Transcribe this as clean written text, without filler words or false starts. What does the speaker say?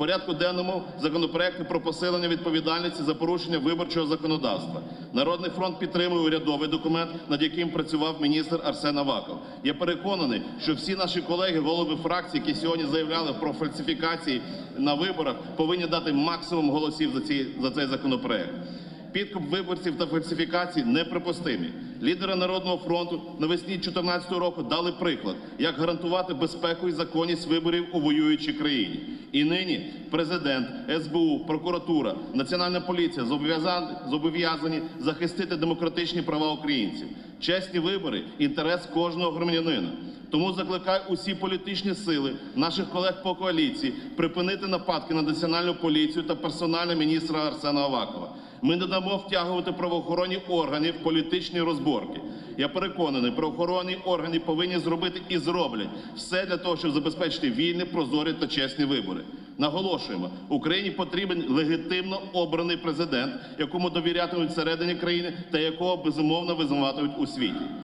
порядку денному законопроекти про посилення відповідальності за порушення виборчого законодавства. Народний фронт підтримує урядовий документ, над яким працював міністр Арсен Аваков. Я переконаний, що всі наші колеги, голови фракцій, які сьогодні заявляли про фальсифікації на виборах, повинні дати максимум голосів за цей законопроект. Підкуп виборців та фальсифікації неприпустимі. Лідери Народного фронту навесні 2014 року дали приклад, як гарантувати безпеку і законність виборів у воюючій країні. І нині Президент, СБУ, прокуратура, Національна поліція зобов'язані захистити демократичні права українців. Чесні вибори – інтерес кожного громадянина. Тому закликаю усі політичні сили, наших колег по коаліції, припинити нападки на Національну поліцію та персонально міністра Арсена Авакова. Ми не дамо втягувати правоохоронні органи в політичні розборки. Я переконаний, правоохоронні органи повинні зробити і зроблять все для того, щоб забезпечити вільні, прозорі та чесні вибори. Наголошуємо, Україні потрібен легітимно обраний президент, якому довірятимуть всередині країни та якого безумовно визнаватимуть у світі.